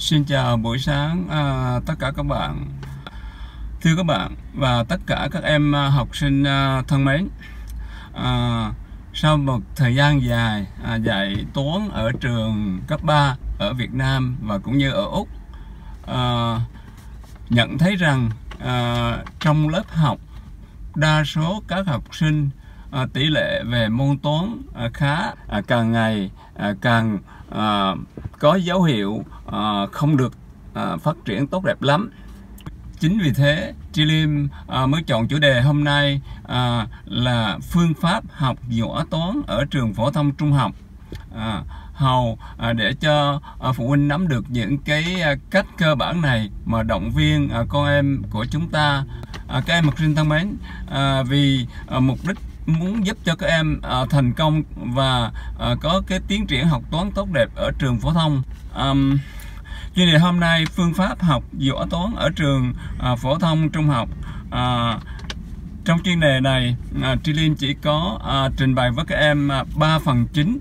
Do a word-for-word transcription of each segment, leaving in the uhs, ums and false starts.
Xin chào buổi sáng à, tất cả các bạn. Thưa các bạn và tất cả các em à, học sinh à, thân mến, à, sau một thời gian dài à, dạy toán ở trường cấp ba ở Việt Nam và cũng như ở Úc, à, nhận thấy rằng à, trong lớp học đa số các học sinh à, tỷ lệ về môn toán à, khá à, càng ngày à, càng à, có dấu hiệu à, không được à, phát triển tốt đẹp lắm. Chính vì thế Trillium à, mới chọn chủ đề hôm nay à, là phương pháp học giỏi toán ở trường phổ thông trung học, à, hầu à, để cho à, phụ huynh nắm được những cái à, cách cơ bản này mà động viên à, con em của chúng ta. À, các em học sinh thân mến, à, vì à, mục đích muốn giúp cho các em à, thành công và à, có cái tiến triển học toán tốt đẹp ở trường phổ thông. Um, Chuyên đề hôm nay phương pháp học giỏi toán ở trường à, phổ thông trung học. À, trong chuyên đề này, à, Trillium chỉ có à, trình bày với các em à, ba phần chính.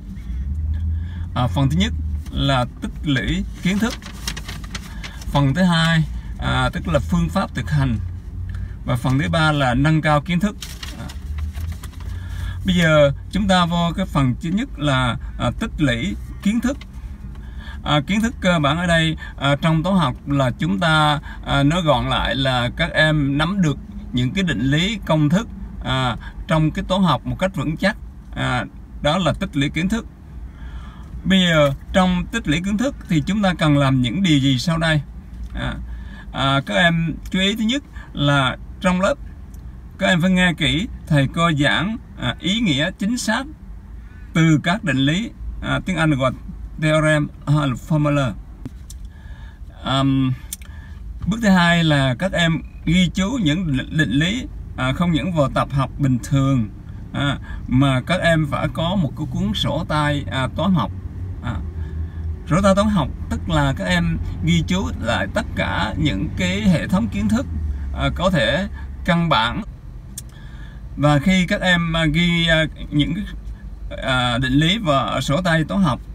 À, phần thứ nhất là tích lũy kiến thức. Phần thứ hai à, tức là phương pháp thực hành. Và phần thứ ba là nâng cao kiến thức. À, bây giờ chúng ta vô cái phần thứ nhất là à, tích lũy kiến thức. À, kiến thức cơ bản ở đây à, trong toán học là chúng ta à, nói gọn lại là các em nắm được những cái định lý công thức à, trong cái toán học một cách vững chắc, à, đó là tích lũy kiến thức. Bây giờ trong tích lũy kiến thức thì chúng ta cần làm những điều gì sau đây? à, à, Các em chú ý, thứ nhất là trong lớp các em phải nghe kỹ thầy cô giảng à, ý nghĩa chính xác từ các định lý, à, tiếng Anh gọi theorem hay là formula. Um, bước thứ hai là các em ghi chú những định lý à, không những vào tập học bình thường à, mà các em phải có một cái cuốn sổ tay à, toán học. à, Sổ tay toán học tức là các em ghi chú lại tất cả những cái hệ thống kiến thức à, có thể căn bản. Và khi các em à, ghi à, những à, định lý vào sổ tay toán học,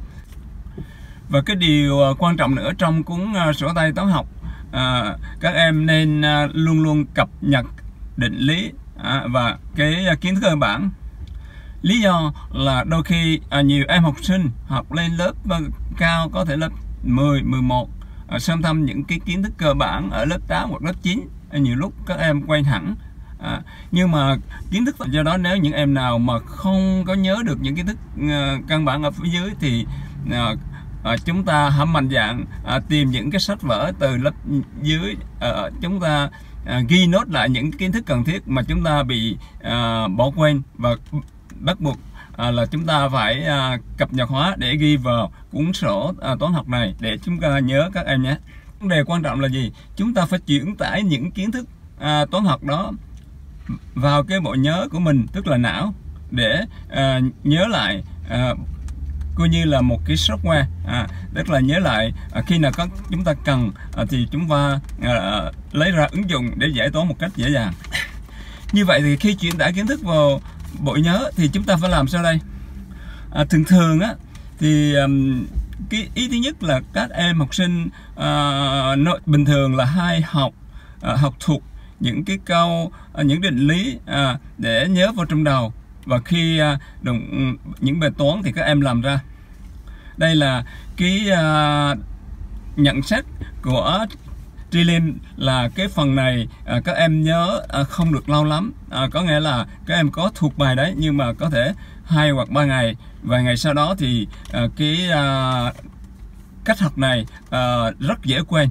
và cái điều quan trọng nữa trong cuốn sổ tay toán học, à, các em nên à, luôn luôn cập nhật định lý à, và cái kiến thức cơ bản. Lý do là đôi khi à, nhiều em học sinh học lên lớp à, cao, có thể lớp mười, mười một, à, xâm thâm những cái kiến thức cơ bản ở lớp tám hoặc lớp chín, à, nhiều lúc các em quên hẳn. À, nhưng mà kiến thức, do đó nếu những em nào mà không có nhớ được những kiến thức uh, căn bản ở phía dưới thì uh, À, chúng ta hãy mạnh dạn à, tìm những cái sách vở từ lớp dưới, à, chúng ta à, ghi nốt lại những kiến thức cần thiết mà chúng ta bị à, bỏ quên, và bắt buộc à, là chúng ta phải à, cập nhật hóa để ghi vào cuốn sổ à, toán học này để chúng ta nhớ các em nhé. Vấn đề quan trọng là gì? Chúng ta phải chuyển tải những kiến thức à, toán học đó vào cái bộ nhớ của mình, tức là não, để à, nhớ lại, à, coi như là một cái software, à, tức là nhớ lại à, khi nào có chúng ta cần à, thì chúng ta à, lấy ra ứng dụng để giải toán một cách dễ dàng. Như vậy thì khi chuyển tải kiến thức vào bộ nhớ thì chúng ta phải làm sao đây? À, thường thường á thì um, cái ý thứ nhất là các em học sinh à, nội, bình thường là hay học à, học thuộc những cái câu, à, những định lý à, để nhớ vào trong đầu. Và khi à, đồng, những bài toán thì các em làm ra. Đây là cái à, nhận xét của Trillium là cái phần này à, các em nhớ à, không được lâu lắm. À, có nghĩa là các em có thuộc bài đấy nhưng mà có thể hai hoặc ba ngày, vài ngày sau đó thì à, cái à, cách học này à, rất dễ quên.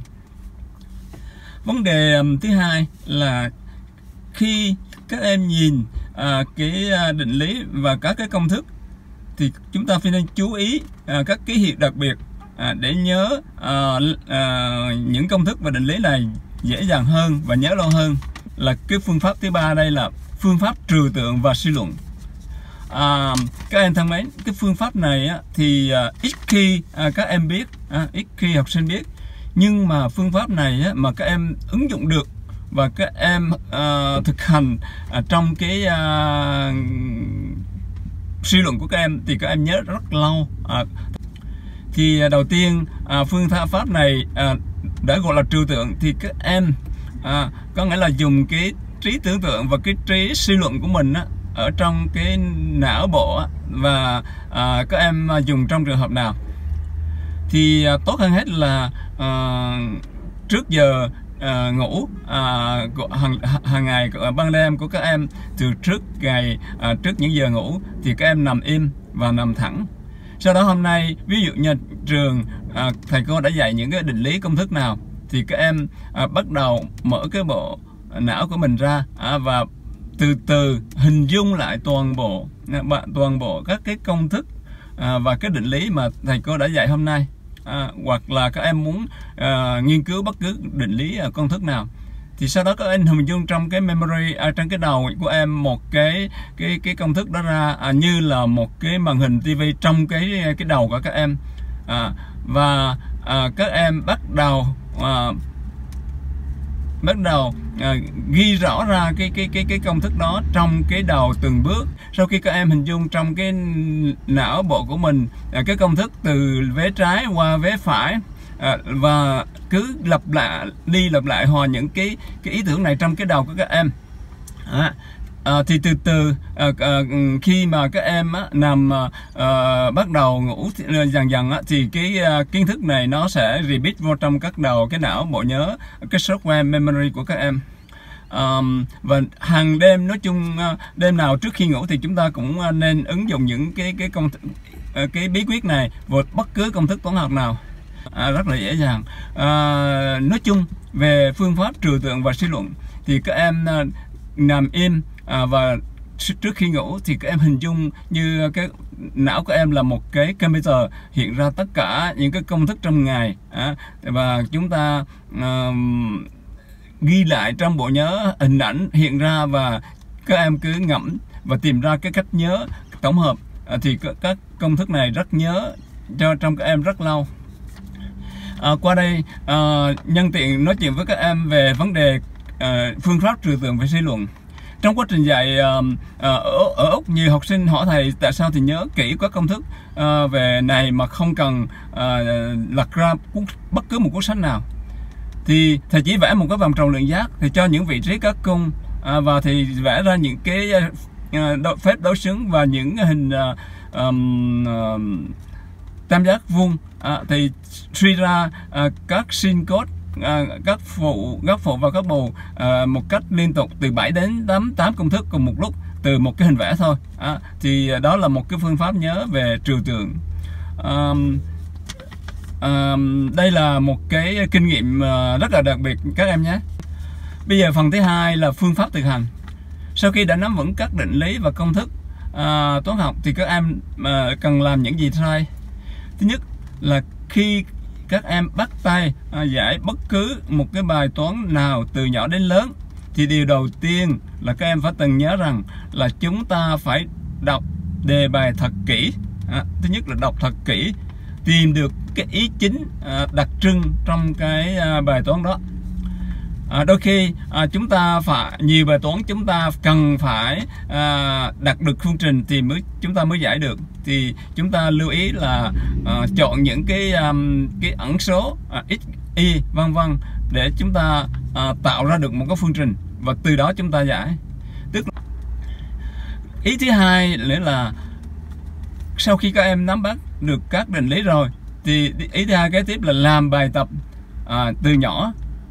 Vấn đề um, thứ hai là khi các em nhìn à, cái định lý và các cái công thức thì chúng ta phải nên chú ý à, các ký hiệu đặc biệt à, để nhớ à, à, những công thức và định lý này dễ dàng hơn và nhớ lâu hơn. Là cái phương pháp thứ ba, đây là phương pháp trừu tượng và suy luận. À, các em thân mến, cái phương pháp này á, thì à, ít khi à, các em biết, à, ít khi học sinh biết, nhưng mà phương pháp này á, mà các em ứng dụng được và các em uh, thực hành uh, trong cái uh, suy luận của các em thì các em nhớ rất lâu. uh, Thì đầu tiên à, phương pháp này à, đã gọi là trừu tượng, thì các em à, có nghĩa là dùng cái trí tưởng tượng và cái trí suy luận của mình á, ở trong cái não bộ á, và à, các em dùng trong trường hợp nào thì à, tốt hơn hết là à, trước giờ à, ngủ à, hàng, hàng ngày ban đêm của các em, từ trước ngày à, trước những giờ ngủ thì các em nằm im và nằm thẳng. Sau đó hôm nay ví dụ như trường à, thầy cô đã dạy những cái định lý công thức nào thì các em à, bắt đầu mở cái bộ não của mình ra à, và từ từ hình dung lại toàn bộ toàn bộ các cái công thức à, và cái định lý mà thầy cô đã dạy hôm nay. À, hoặc là các em muốn à, nghiên cứu bất cứ định lý à, công thức nào thì sau đó các em hình dung trong cái memory à, trong cái đầu của em một cái cái cái công thức đó ra à, như là một cái màn hình tivi trong cái cái đầu của các em à, và à, các em bắt đầu à, bắt đầu à, ghi rõ ra cái cái cái cái công thức đó trong cái đầu từng bước. Sau khi các em hình dung trong cái não bộ của mình à, cái công thức từ vế trái qua vế phải à, và cứ lặp lại đi lặp lại hòa những cái cái ý tưởng này trong cái đầu của các em à, à, thì từ từ à, à, khi mà các em á, nằm à, bắt đầu ngủ thì, dần dần á, thì cái à, kiến thức này nó sẽ repeat vô trong các đầu cái não bộ nhớ, cái software memory của các em. Um, và hàng đêm, nói chung đêm nào trước khi ngủ thì chúng ta cũng nên ứng dụng những cái cái công cái bí quyết này vào bất cứ công thức toán học nào à, rất là dễ dàng. À, nói chung về phương pháp trừu tượng và suy luận thì các em à, nằm im à, và trước khi ngủ thì các em hình dung như cái não của em là một cái computer hiện ra tất cả những cái công thức trong ngày à, và chúng ta à, ghi lại trong bộ nhớ, hình ảnh hiện ra và các em cứ ngẫm và tìm ra cái cách nhớ tổng hợp à, thì các công thức này rất nhớ cho trong các em rất lâu. À, qua đây à, nhân tiện nói chuyện với các em về vấn đề à, phương pháp trừu tượng và suy luận. Trong quá trình dạy à, ở, ở Úc, nhiều học sinh hỏi thầy tại sao thì nhớ kỹ các công thức à, về này mà không cần à, lật ra cuốn, bất cứ một cuốn sách nào. Thì thầy chỉ vẽ một cái vòng tròn lượng giác, thì cho những vị trí các cung à, và thì vẽ ra những cái à, đối, phép đối xứng và những hình à, um, uh, tam giác vuông à, thì suy ra à, các sin cos à, các phụ góc phụ và các bù à, một cách liên tục từ bảy đến tám tám công thức cùng một lúc từ một cái hình vẽ thôi à, thì đó là một cái phương pháp nhớ về trừu tượng. à, à, đây là một cái kinh nghiệm rất là đặc biệt các em nhé. Bây giờ phần thứ hai là phương pháp thực hành. Sau khi đã nắm vững các định lý và công thức à, toán học thì các em à, cần làm những gì sai? Thứ nhất là khi các em bắt tay à, giải bất cứ một cái bài toán nào từ nhỏ đến lớn thì điều đầu tiên là các em phải từng nhớ rằng là chúng ta phải đọc đề bài thật kỹ. à, Thứ nhất là đọc thật kỹ, tìm được cái ý chính à, đặc trưng trong cái à, bài toán đó. À, đôi khi à, chúng ta phải nhiều bài toán chúng ta cần phải à, đặt được phương trình thì mới chúng ta mới giải được, thì chúng ta lưu ý là à, chọn những cái um, cái ẩn số à, x, y vân vân để chúng ta à, tạo ra được một cái phương trình và từ đó chúng ta giải. Tức ý thứ hai nữa là sau khi các em nắm bắt được các định lý rồi thì ý thứ hai kế tiếp là làm bài tập à, từ nhỏ,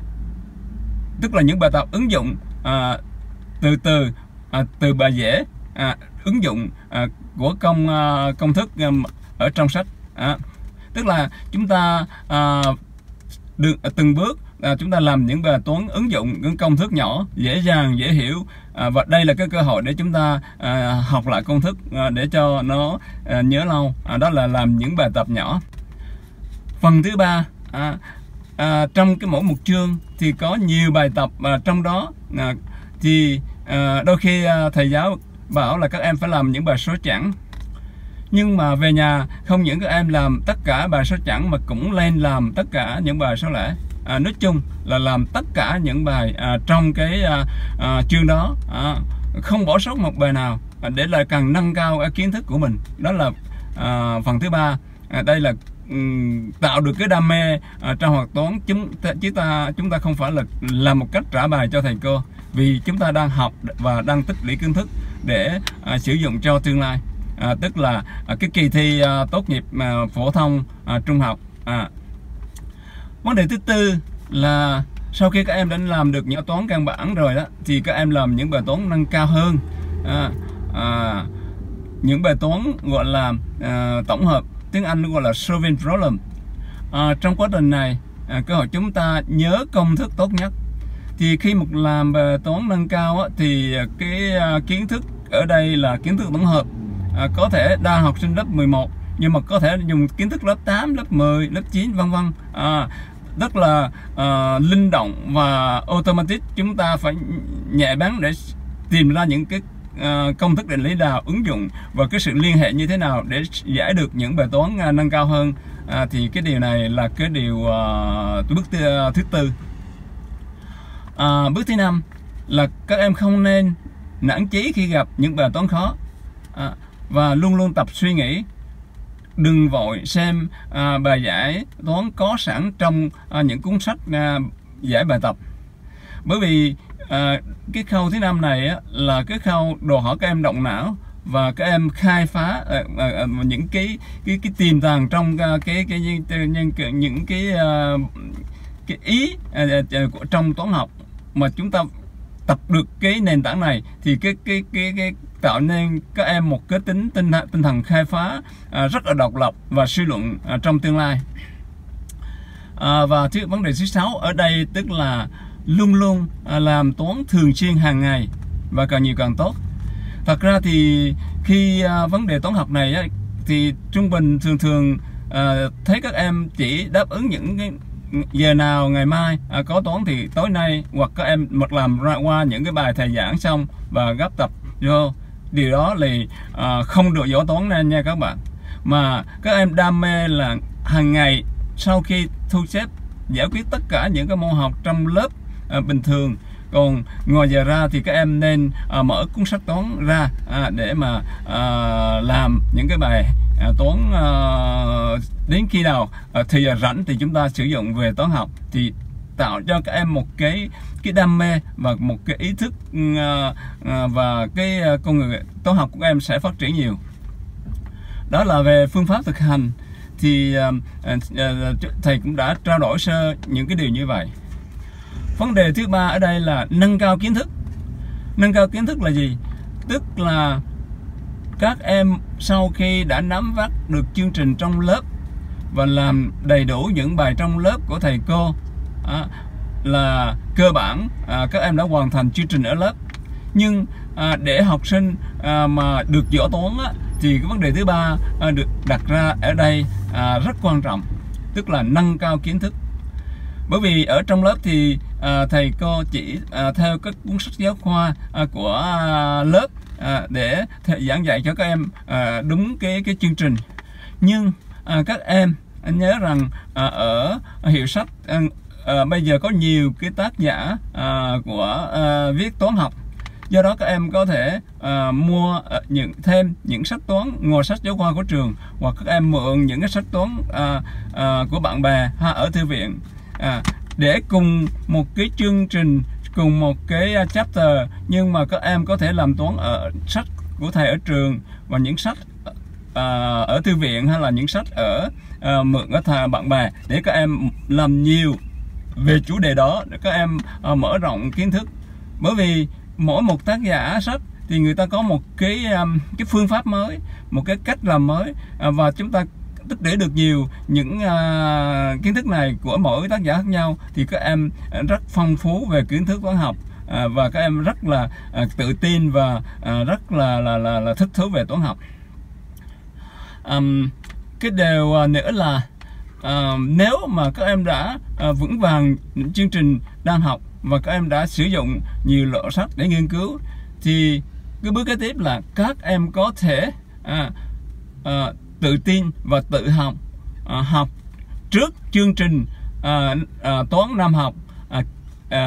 tức là những bài tập ứng dụng à, từ từ à, từ bài dễ à, ứng dụng à, của công à, công thức à, ở trong sách à, tức là chúng ta à, được từng bước à, chúng ta làm những bài toán ứng dụng những công thức nhỏ dễ dàng dễ hiểu à, và đây là cái cơ hội để chúng ta à, học lại công thức à, để cho nó à, nhớ lâu à, đó là làm những bài tập nhỏ. Phần thứ ba à, À, trong cái mỗi một chương thì có nhiều bài tập à, trong đó à, thì à, đôi khi à, thầy giáo bảo là các em phải làm những bài số chẵn, nhưng mà về nhà không những các em làm tất cả bài số chẵn mà cũng lên làm tất cả những bài số lẻ. à, nói chung là làm tất cả những bài à, trong cái à, à, chương đó à, không bỏ sót một bài nào à, để là càng nâng cao cái kiến thức của mình. Đó là à, phần thứ ba. à, đây là um, tạo được cái đam mê uh, trong học toán. Chúng ta, chúng ta chúng ta không phải là làm một cách trả bài cho thầy cô, vì chúng ta đang học và đang tích lũy kiến thức để uh, sử dụng cho tương lai, uh, tức là uh, cái kỳ thi uh, tốt nghiệp uh, phổ thông uh, trung học. uh. Vấn đề thứ tư là sau khi các em đã làm được những toán căn bản rồi đó, thì các em làm những bài toán nâng cao hơn, à, à, những bài toán gọi là à, tổng hợp, tiếng Anh gọi là solving problem. À, trong quá trình này, à, cơ hội chúng ta nhớ công thức tốt nhất. Thì khi một làm bài toán nâng cao á, thì cái à, kiến thức ở đây là kiến thức tổng hợp, à, có thể đa học sinh lớp mười một, nhưng mà có thể dùng kiến thức lớp tám, lớp mười, lớp chín vân vân. À, rất là uh, linh động và automatic. Chúng ta phải nhạy bén để tìm ra những cái uh, công thức định lý nào ứng dụng và cái sự liên hệ như thế nào để giải được những bài toán uh, nâng cao hơn. Uh, thì cái điều này là cái điều uh, bước thứ, uh, thứ tư. Uh, bước thứ năm là các em không nên nản chí khi gặp những bài toán khó, uh, và luôn luôn tập suy nghĩ. Đừng vội xem à, bài giải toán có sẵn trong à, những cuốn sách à, giải bài tập, bởi vì à, cái khâu thứ năm này á, là cái khâu đòi hỏi các em động não và các em khai phá à, à, những cái cái cái tiềm tàng trong à, cái cái những cái, những cái, à, cái ý à, à, trong toán học, mà chúng ta tập được cái nền tảng này thì cái cái cái cái tạo nên các em một cái tính tinh tinh thần khai phá à, rất là độc lập và suy luận à, trong tương lai. À, và thứ vấn đề thứ sáu ở đây tức là luôn luôn à, làm toán thường xuyên hàng ngày và càng nhiều càng tốt. Thật ra thì khi à, vấn đề toán học này á, thì trung bình thường thường à, thấy các em chỉ đáp ứng những cái giờ nào ngày mai à, có toán thì tối nay, hoặc các em một làm ra qua những cái bài thầy giảng xong và gấp tập vô. Điều đó là à, không được giỏi toán nên nha các bạn. Mà các em đam mê là hàng ngày sau khi thu xếp giải quyết tất cả những cái môn học trong lớp à, bình thường. Còn ngoài giờ ra thì các em nên à, mở cuốn sách toán ra à, để mà à, làm những cái bài à, toán à, đến khi nào à, thì giờ rảnh thì chúng ta sử dụng về toán học, thì tạo cho các em một cái cái đam mê và một cái ý thức à, à, và cái à, con người toán học của các em sẽ phát triển nhiều. Đó là về phương pháp thực hành. Thì à, à, thầy cũng đã trao đổi sơ những cái điều như vậy. Vấn đề thứ ba ở đây là nâng cao kiến thức. Nâng cao kiến thức là gì? Tức là các em sau khi đã nắm vắt được chương trình trong lớp và làm đầy đủ những bài trong lớp của thầy cô, à, là cơ bản à, các em đã hoàn thành chương trình ở lớp. Nhưng à, để học sinh à, mà được giỏi toán á, thì cái vấn đề thứ ba à, được đặt ra ở đây à, rất quan trọng, tức là nâng cao kiến thức. Bởi vì ở trong lớp thì à, thầy cô chỉ à, theo các cuốn sách giáo khoa à, của à, lớp à, để giảng dạy cho các em à, đúng cái cái chương trình. Nhưng à, các em nhớ rằng à, ở hiệu sách à, à, bây giờ có nhiều cái tác giả à, của à, viết toán học. Do đó các em có thể à, mua à, những thêm những sách toán ngoài sách giáo khoa của trường, hoặc các em mượn những cái sách toán à, à, của bạn bè ha, ở thư viện. À, để cùng một cái chương trình, cùng một cái chapter, nhưng mà các em có thể làm toán ở sách của thầy ở trường và những sách à, ở thư viện, hay là những sách ở à, mượn ở thầy bạn bè, để các em làm nhiều về chủ đề đó, để các em à, mở rộng kiến thức. Bởi vì mỗi một tác giả sách thì người ta có một cái um, cái phương pháp mới, một cái cách làm mới, à, và chúng ta tích lũy được nhiều những uh, kiến thức này của mỗi tác giả khác nhau, thì các em rất phong phú về kiến thức toán học, uh, và các em rất là uh, tự tin và uh, rất là, là là là thích thú về toán học. Um, cái điều uh, nữa là uh, nếu mà các em đã uh, vững vàng những chương trình đang học và các em đã sử dụng nhiều loại sách để nghiên cứu, thì cái bước kế tiếp là các em có thể uh, uh, tự tin và tự học à, học trước chương trình à, à, toán năm học à, à,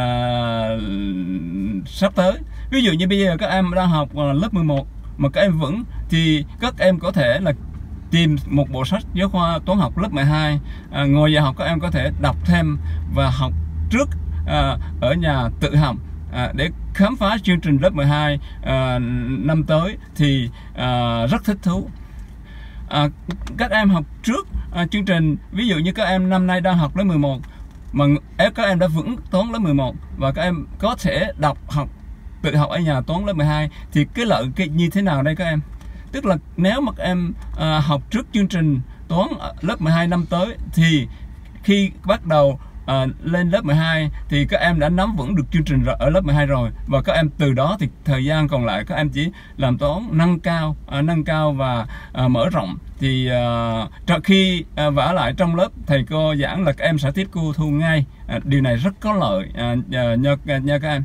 sắp tới. Ví dụ như bây giờ các em đang học à, lớp mười một mà các em vững, thì các em có thể là tìm một bộ sách giáo khoa toán học lớp mười hai, à, ngồi giờ học các em có thể đọc thêm và học trước à, ở nhà tự học à, để khám phá chương trình lớp mười hai à, năm tới thì à, rất thích thú. À, các em học trước à, chương trình, ví dụ như các em năm nay đang học lớp mười một mà các em đã vững toán lớp mười một và các em có thể đọc học tự học ở nhà toán lớp mười hai thì cái lợi cái như thế nào đây các em? Tức là nếu mà các em à, học trước chương trình toán lớp mười hai năm tới thì khi bắt đầu à, lên lớp mười hai thì các em đã nắm vững được chương trình ở lớp mười hai rồi, và các em từ đó thì thời gian còn lại các em chỉ làm toán nâng cao à, nâng cao và à, mở rộng. Thì à, khi à, vả lại trong lớp thầy cô giảng là các em sẽ tiếp thu thu ngay. à, điều này rất có lợi à, nha, nha các em.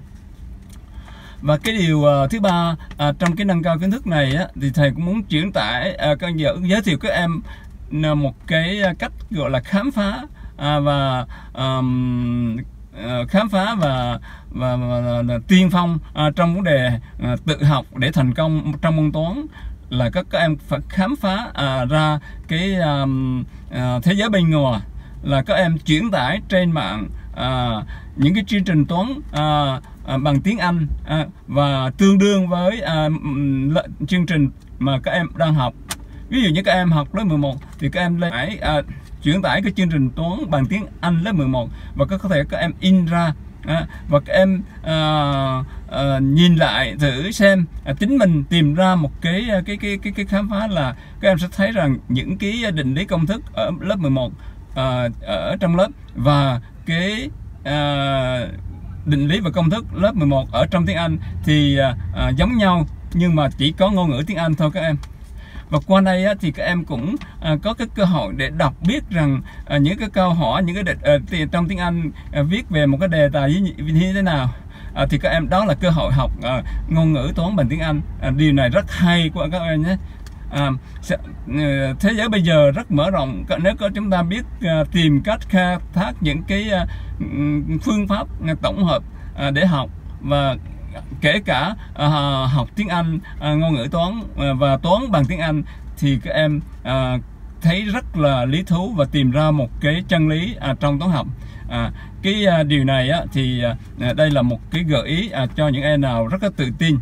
Và cái điều uh, thứ ba uh, trong cái nâng cao kiến thức này á, thì thầy cũng muốn chuyển tải uh, các giới, giới thiệu các em uh, một cái cách gọi là khám phá uh, và um, uh, khám phá và và, và, và, và tiên phong uh, trong vấn đề uh, tự học để thành công trong môn toán, là các các em phải khám phá uh, ra cái um, uh, thế giới bên ngoài, là các em chuyển tải trên mạng uh, những cái chương trình toán uh, À, bằng tiếng Anh à, và tương đương với à, chương trình mà các em đang học. Ví dụ như các em học lớp mười một thì các em phải à, chuyển tải cái chương trình toán bằng tiếng Anh lớp mười một và có thể các em in ra à, và các em à, à, nhìn lại thử xem à, chính mình tìm ra một cái cái cái cái cái khám phá, là các em sẽ thấy rằng những cái định lý công thức ở lớp mười một à, ở trong lớp và cái à, định lý và công thức lớp mười một ở trong tiếng Anh thì à, giống nhau, nhưng mà chỉ có ngôn ngữ tiếng Anh thôi các em. Và qua đây á, thì các em cũng à, có cái cơ hội để đọc biết rằng à, những cái câu hỏi, những cái định, à, trong tiếng Anh à, viết về một cái đề tài như, như thế nào, à, thì các em đó là cơ hội học à, ngôn ngữ toán bằng tiếng Anh. À, điều này rất hay của các em nhé. À, thế giới bây giờ rất mở rộng, nếu có chúng ta biết uh, tìm cách khai thác những cái uh, phương pháp uh, tổng hợp uh, để học, và kể cả uh, học tiếng Anh, uh, ngôn ngữ toán uh, và toán bằng tiếng Anh, thì các em uh, thấy rất là lý thú và tìm ra một cái chân lý uh, trong toán học. À, cái uh, điều này á, thì uh, đây là một cái gợi ý uh, cho những em nào rất là tự tin.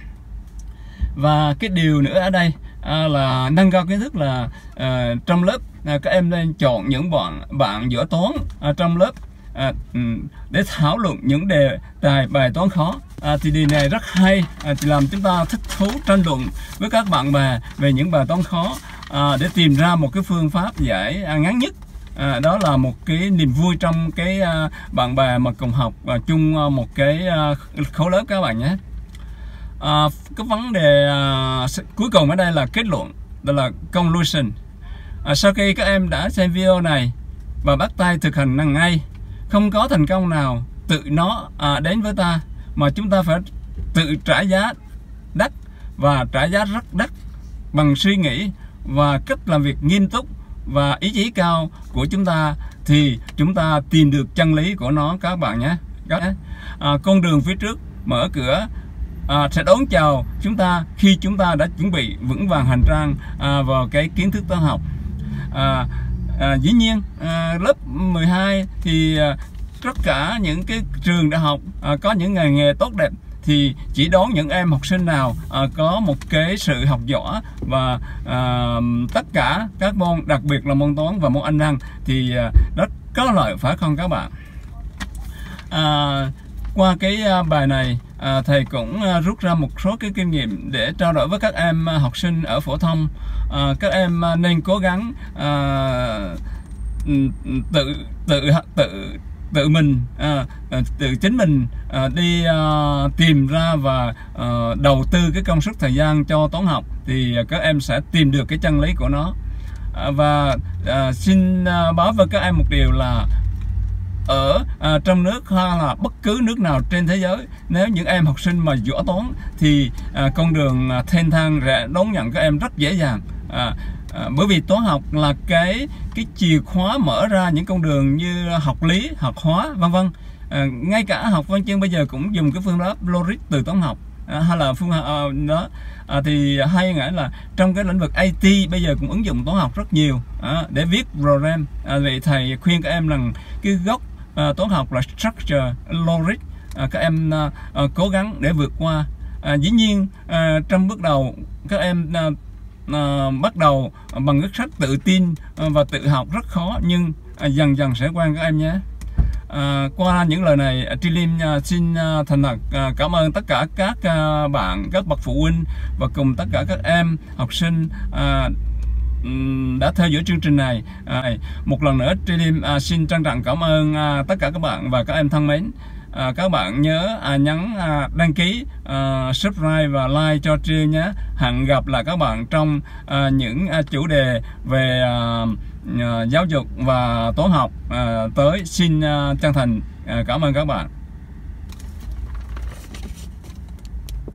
Và cái điều nữa ở đây à, là nâng cao kiến thức là à, trong lớp à, các em nên chọn những bạn bạn giỏi toán à, trong lớp à, để thảo luận những đề tài bài toán khó. À, thì điều này rất hay, à, thì làm chúng ta thích thú tranh luận với các bạn bè về những bài toán khó à, để tìm ra một cái phương pháp giải à, ngắn nhất. À, đó là một cái niềm vui trong cái à, bạn bè mà cùng học và chung à, một cái à, khối lớp các bạn nhé. À, cái vấn đề à, cuối cùng ở đây là kết luận, đó là conclusion. À, sau khi các em đã xem video này và bắt tay thực hành năng ngay, không có thành công nào tự nó à, đến với ta, mà chúng ta phải tự trả giá đắt và trả giá rất đắt bằng suy nghĩ và cách làm việc nghiêm túc và ý chí cao của chúng ta, thì chúng ta tìm được chân lý của nó các bạn nhé. À, con đường phía trước mở cửa À, sẽ đón chào chúng ta khi chúng ta đã chuẩn bị vững vàng hành trang à, vào cái kiến thức toán học. À, à, dĩ nhiên à, lớp mười hai thì à, tất cả những cái trường đại học à, có những ngành nghề tốt đẹp thì chỉ đón những em học sinh nào à, có một cái sự học giỏi và à, tất cả các môn, đặc biệt là môn toán và môn Anh văn thì à, rất có lợi, phải không các bạn? À, qua cái bài này à, thầy cũng à, rút ra một số cái kinh nghiệm để trao đổi với các em à, học sinh ở phổ thông. À, các em à, nên cố gắng à, tự tự tự tự mình à, tự chính mình à, đi à, tìm ra và à, đầu tư cái công sức thời gian cho toán học, thì à, các em sẽ tìm được cái chân lý của nó. À, và à, xin à, báo với các em một điều là ở à, trong nước hay là bất cứ nước nào trên thế giới, nếu những em học sinh mà giỏi toán thì à, con đường à, thênh thang sẽ đón nhận các em rất dễ dàng. À, à, bởi vì toán học là cái cái chìa khóa mở ra những con đường như học lý, học hóa, vân vân. À, ngay cả học văn chương bây giờ cũng dùng cái phương pháp logic từ toán học à, hay là phương à, đó à, thì hay nghĩa là trong cái lĩnh vực I T bây giờ cũng ứng dụng toán học rất nhiều à, để viết program. À, vậy thầy khuyên các em rằng cái gốc à, toán học là structure, logic, à, các em à, à, cố gắng để vượt qua. À, dĩ nhiên à, trong bước đầu các em à, à, bắt đầu bằng cái sách tự tin và tự học rất khó, nhưng à, dần dần sẽ quen các em nhé. À, qua những lời này, Tri Lim uh, xin uh, thành thật uh, cảm ơn tất cả các uh, bạn, các bậc phụ huynh và cùng tất cả các em học sinh uh, đã theo dõi chương trình này. À, một lần nữa Tri Lim uh, xin trân trọng cảm ơn uh, tất cả các bạn và các em thân mến. À, các bạn nhớ à, nhấn à, đăng ký, à, subscribe và like cho Tri nhé. Hẹn gặp lại các bạn trong à, những à, chủ đề về à, à, giáo dục và toán học à, tới. Xin à, chân thành à, cảm ơn các bạn.